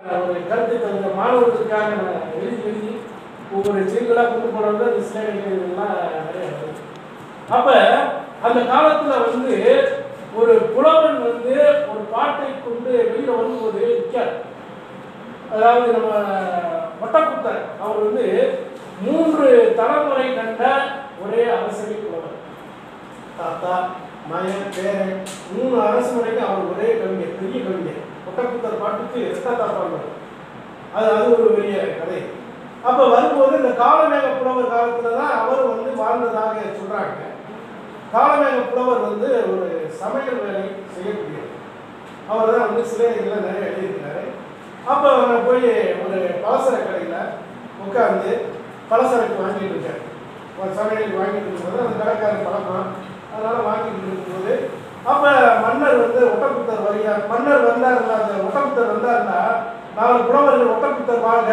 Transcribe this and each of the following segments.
ஒரு கருத்து தந்த மாணவர்களுக்காக எழுதி ஒவ்வொரு செய்திகளாக கொண்டு போனது அந்த சிலைகள் இதெல்லாம் நிறைய வருது. அப்ப அந்த காலத்துல ஒரு புலவன் ஒரு பாட்டை கொண்டு வெளியில வரும்போது நிற்கார். அதாவது நம்ம ஒட்டப்புத்தர் அவர் 3 தலைமுறை கண்ட ஒரே அரசவை புலவர். தாத்தா மகன் பேரன் 3 அரசு முறைக்கு அவர் ஒரே கவிஞர், பெரிய கவிஞர். ஒட்டப்புத்தர் பாட்டுக்கு எஸ்தாத்தா பாடுவார். அது ஒரு பெரிய கதை. அப்ப வரும்போது இந்த காலமேக புலவர் காலத்துல தான் அவர் வாழ்ந்ததாக சொல்றாங்க. காலமேக புலவர் ஒரு சமையல் வேலை செய்யக்கூடியவர். அவர் தான் சிலைகளை நிறைய எழுதியிருக்கிறாரு. அப்போ போய் ஒரு பலசர கடையில் உட்காந்து பலசரக்கு வாங்கிட்டு இருக்காரு. சமையலுக்கு வாங்கிட்டு இருக்கும்போது அந்த கடைக்காரர் பழக்கம், அதனால வாங்கிட்டு இருக்கும்போது அப்போ மன்னர் ஒட்டப்புத்தர் வருகிறார். மன்னர் வந்தாருன்னா, அந்த ஒட்டப்புத்தர் வந்தாருன்னா 4 புலவர்கள் ஒட்டப்புத்தர் வாழ்க,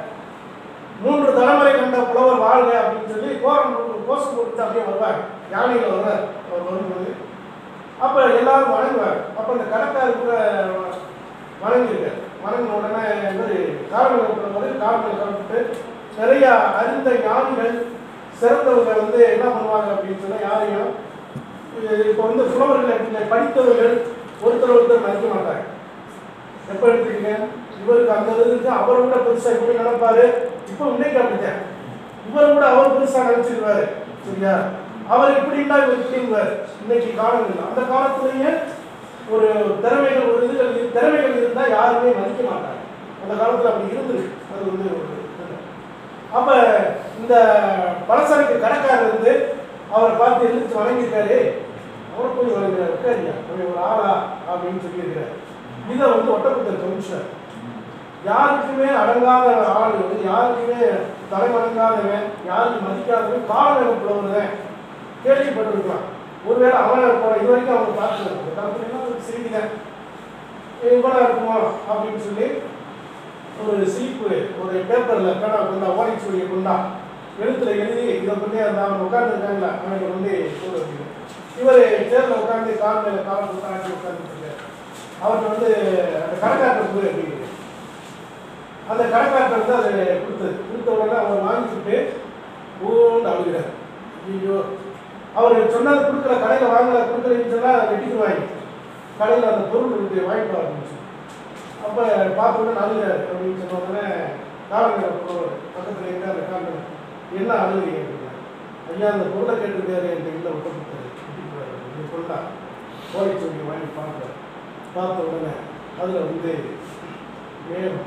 3 தலைமுறை கண்ட புலவர் வாழ்க அப்படின்னு சொல்லி கோஷம் கொடுத்து அப்படியே வருவாங்க. யானையில் வருவார். அவர் வரும்போது அப்போ எல்லாரும் வணங்குவார். அப்போ அந்த கடைக்காரர் கூட வணங்கியிருக்கார். வணங்கின உடனே காரணங்கள் புலவர் காரணங்கள் கலந்துட்டு நிறைய அறிந்த ஞானிகள் சிறந்தவங்க என்ன பண்ணுவாங்க அப்படின்னு சொன்னால் யாரையும் இப்போ புலவர்கள் படித்தவர்கள் ஒருத்தர் மதிக்க மாட்டாங்க. எப்போ எடுத்துக்கீங்க, இவருக்கு அந்த இருக்கு, அவரை விட பெருசாக இப்படி நினைப்பாரு. இப்போ இன்னைக்கு அப்படித்தான், இவரை விட அவர் பெருசாக நினைச்சிருவாரு. சரியா, அவர் இப்படின்னா இவர் இப்படிங்குவார். இன்னைக்கு காலங்கள் அந்த காலத்திலேயே ஒரு திறமைகள் இருந்தால் யாருமே மதிக்க மாட்டாங்க. அந்த காலத்தில் அப்படி இருந்துருக்கு. அது அப்ப இந்த பலசரக்கு கடைக்காரர் அவரை பார்த்து எழுத்து வணங்கியிருக்காரு. அவரை போய் வணங்குறாரு. உட்காரியா ஒரு ஆளா அப்படின்னு சொல்லியிருக்கிறார். இதை ஒட்டப்புத்தர் கமிஷனர் யாருக்குமே அடங்காத ஆள், யாருக்குமே தலைமடங்காதவன், யாருக்கு மதிக்காதவன் காலமேக புலவர் கேள்விப்பட்டிருக்கலாம். ஒருவேளை அவனை போன இது வரைக்கும் அவங்க பார்த்துருக்காங்க. சிரிக்கிறேன் இவ்வளோ இருக்குமோ அப்படின்னு சொல்லி ஒரு சீப்பு ஒரு பேப்பரில் பேனா கொண்டா ஓடிச்சூடியை கொண்டா எழுத்துல எழுதி இதை பண்ணி அந்த அவங்க உட்காந்துருக்காங்களா அவனுக்கு கூட வைக்கணும். இவர் சேரில் உட்காந்து கால் மேலே காலம் உட்காந்து உட்காந்துருக்காரு. அவர்கிட்ட அந்த கடைக்காரர் போய் அப்படிங்கிறது அந்த கடைக்காரர் அதை கொடுத்த உடனே அவர் வாங்கிக்கிட்டு ஊண்டு அழுகிறார். ஐயோ, அவர் சொன்னது கொடுக்கல, கடையில் வாங்கலை, கொடுக்கலன்னு சொன்னால் வெட்டிட்டு வாங்கி கடையில் அந்த பொருள் வாங்கிட்டு ஆரம்பிச்சு. அப்போ பார்த்தோன்னே அழுகிறார் அப்படின்னு சொன்ன உடனே காலங்களை பக்கத்தில் எங்கே அந்த காலங்கள் என்ன அழுகிறீங்க அப்படின்னா, ஐயா அந்த பொருளை கேட்டிருக்காரு என் இல்லை ஒட்டப்புத்தர் இந்த பொருளா ஓடி சொல்லி வாங்கி பார்த்த உடனே அதில் மேலும்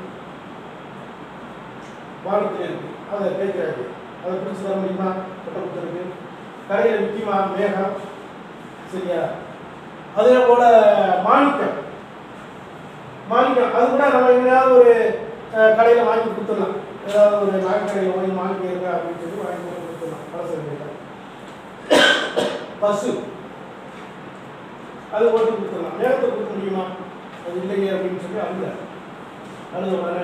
வானத்தில் இருக்கு. அதை கேட்குறாரு. அதை பிடிச்சி தர முடியுமா ஒட்டப்புத்தருக்கு? கடையில் விற்குமா மேகம்? சரியா, அதே போல மாணிக்கம் அது கூட நம்ம எங்கேயாவது ஒரு கடையில் வாங்கி கொடுத்துடலாம். ஏதாவது ஒரு நகைக்கடையில் வாங்கி மாணிக்கம் இருக்கா அப்படின்னு சொல்லி வாங்கி கொடுத்துடலாம். பலசரக்கு பசு அது ஓட்டி கொடுத்துடலாம். நேரத்தை கொடுக்க முடியுமா? அது இல்லையே அப்படின்னு சொல்லி அழுத உடனே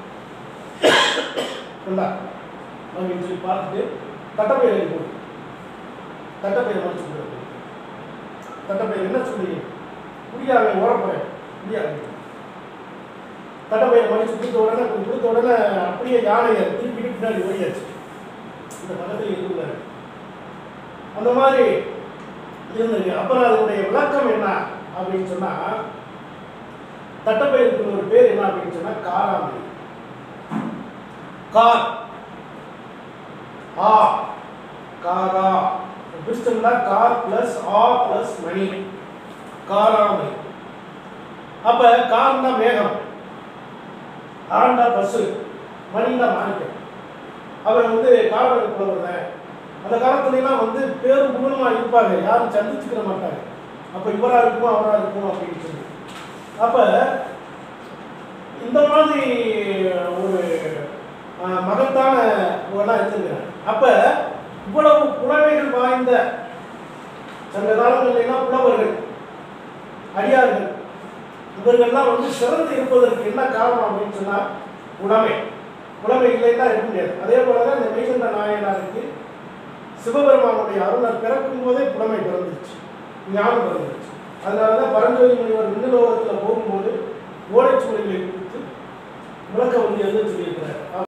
கொண்டா அப்படின்னு சொல்லி பார்த்துட்டு தட்டப்பயிரை போட்டு தட்டப்பயிரை மறைச்சு கொடுக்குறது. தட்டப்பயிர் என்ன சொல்றீங்க? முடியாது, ஓரப்போறேன் முடியாது. தட்டப்பயிரை மறைச்சு கொடுத்த உடனே அப்படியே யானையை திருப்பி பின்னாடி ஓடியாச்சு. இந்த பக்கத்தில் இருந்தாரு. அந்த மாதிரி இருந்தது. அப்புறம் அதனுடைய விளக்கம் என்ன அப்படின்னு சொன்னா, தட்டப்பயிருக்கு ஒரு பேர் என்ன அப்படின்னு சொன்னா காராமணி. கார் ஆ காரா பிரிஸ்டம்னா கார் பிளஸ் ஆ பிளஸ் மணி, காராமணி. அப்ப கார்னா மேகம், ஆண்டா பசு, மணினா மாணிக்கம். அவர் காலமேக புலவர். அந்த காலத்துலாம் பேரும் புகழுமா இருப்பாங்க, யாரும் சந்திச்சுக்கிற மாட்டாங்க. அப்ப இவரா இருக்குமோ அவரா இருக்குமோ அப்படின்னு சொல்லி. அப்ப இந்த மாதிரி ஒரு மகத்தான இதெல்லாம் இருந்திருக்கிறாங்க. அப்ப இவ்வளவு புலமைகள் வாய்ந்த சங்க காலங்கள்லாம் புலவர்கள், அடியார்கள், இவர்கள்லாம் சிறந்து இருப்பதற்கு என்ன காரணம் அப்படின்னு சொன்னா புலமை இல்லைன்னா இருக்க முடியாது. அதே போலதான் இந்த மெய்கண்ட நாயனாருக்கு சிவபெருமானுடைய அருளர் பிறக்கும் போதே புலமை பிறந்துருச்சு, ஞானம் பிறந்துருச்சு. அதனாலதான் பரஞ்சோதி முனிவர் விண்ணுலோகத்தில் போகும்போது ஓலைச்சுவடிகளை கொடுத்து விளக்கம் வந்து எழுத சொல்லியிருக்கிறார்.